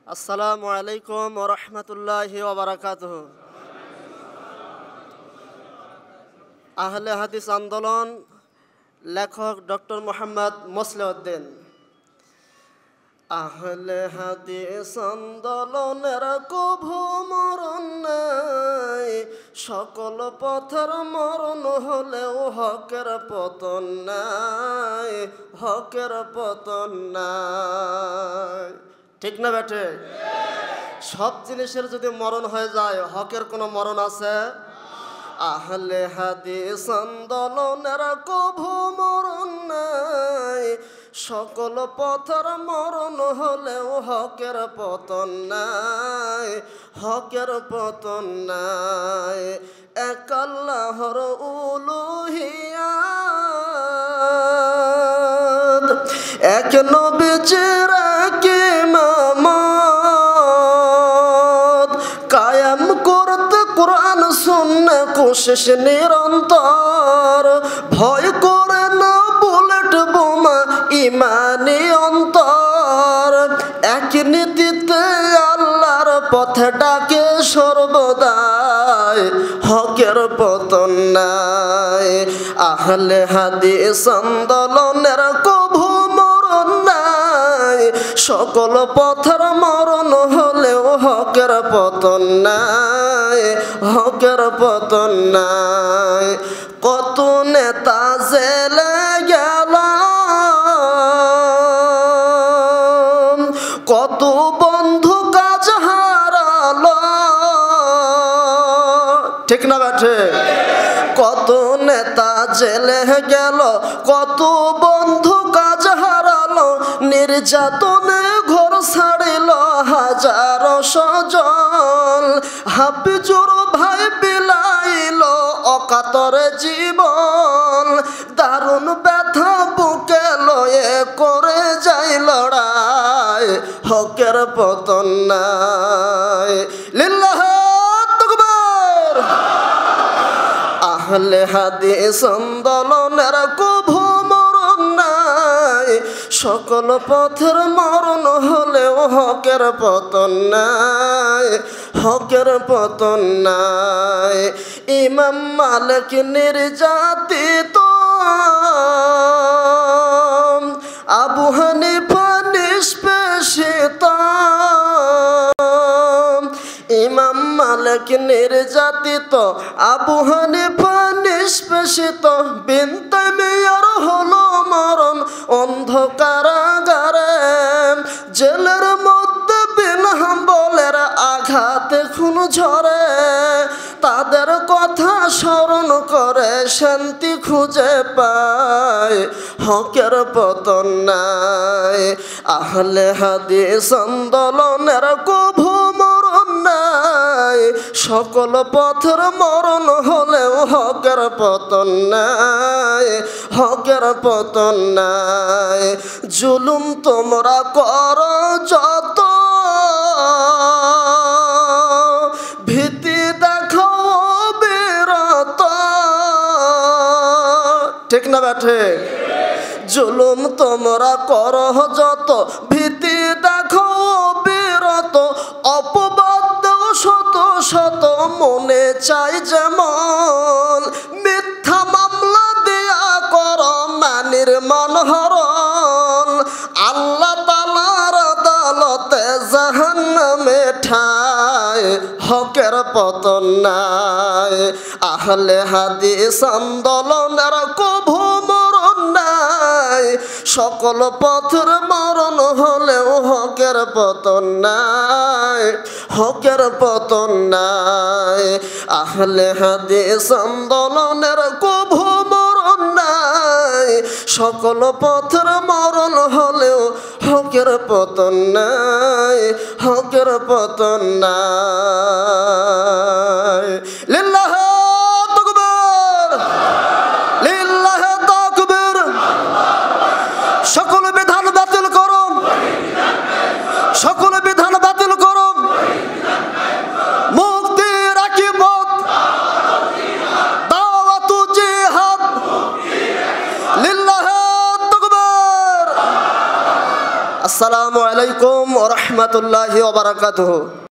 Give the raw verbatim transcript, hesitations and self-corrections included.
আসসালামু আলাইকুম ওয়া রাহমাতুল্লাহি ওয়া বারাকাতুহু। আহলে হাদিস আন্দোলন, লেখক ডক্টর মোহাম্মদ মোসলেউদ্দিন। আহলে হাদিস আন্দোলনের কভু মরণ নাই, সকল পথের মরণ হলেও হকের পতন নাই, হকের পতন নাই। ঠিক না বেটে? সব জিনিসের যদি মরণ হয়ে যায়, হকের কোনো মরণ আছে? আহলে হাদিস আন্দোলনের কভু মরণ নাই, সকল পথের মরণ হলেও হকের পতন নাই, হকের পতন নাই। এক আল্লাহর উলুহিয়াত, এক নবীজির ইমামত, কায়েম করতে কোরআন সুন্নাহ কোশিশ নিরন্তর, ভয় করে না বুলেট বোমা ইমানি অন্তর। এক নীতিতে আল্লাহর পথে ডাকে সর্বদাই, হকের পতন নাই। আহলে হাদিস আন্দোলনের কভু মরণ নাই, সকল পথের মরণ হলেও হকের পতন নাই, হকের পতন নাই। কত নেতা জেলে গেল, কত বন্ধু কাজ হারালো, ঠিক না বেঠে? কত নেতা জেলে গেল, কত বন্ধু কাজ হারালো, নির্যাতনে ঘর ছাড়িল হাজারো স্বজন, হাফিজুর ভাই বিলাইল অকাতরে জীবন, দারুণ ব্যথা বুকে লয়ে করে যাই লড়াই, হকের পতন নাই। লিল্লাহ তাকবীর। আহলে হাদিস আন্দোলনের কভু মরণ নাই, সকল পথের মরণ হলেও হকের পতন নাই, হকের পতন নাই। ইমাম মালিক নির্যাতিত, আবু হানিফা নিষ্পেষিত, ইমাম মালিক নির্যাতিত, আবু হানিফা নিষ্পেষিত, বিন তাইমিয়ার হলো মরণ অন্ধকারাগারে, জেলের মধ্যে বিন হাম্বলের আঘাতে খুন ঝরে, তাদের কথা স্মরণ করে শান্তি খুঁজে পায়, হকের পতন নাই। আহলে হাদিস আন্দোলনের কভু মরণ নাই, সকল পথের মরণ হলেও হকের পতন নাই, হকের পতন নাই। জুলুম তোমরা করো যত, ভীতি দেখো বিরত, ঠিক না বেঠে? জুলুম তোমরা করো যত, ভীতি দেখো বিরত, অপবাদ শত শত মনে চাই যেমন, মিথ্যা মামলা দিয়া কর মানির মনহরণ, আল্লাহ তাআলার আদালতে জাহান্নামে ঠাই, হকের পতন নাই। আহলে হাদিস আন্দোলনের কভু মরণ নাই, সকল পথের মরণ হলেও হকের পতন নাই, হকের পতন নাই। আহলে হাদিস আন্দোলনের কভু মরণ নাই, সকল পথের মরণ হলেও হকের পতন নাই, হকের পতন নাই। লিল্লাহ তাকবীর, লিল্লাহ তাকবীর। সকল বিধান বাতিল করো, সকল বিধান বাতিল করো, মুক্তি রাখি পথ, দাওয়াত জিহাদ, লিল্লাহ তাকবীর। আসসালামু আলাইকুম ওয়া রাহমাতুল্লাহি ওয়া বারাকাতুহু।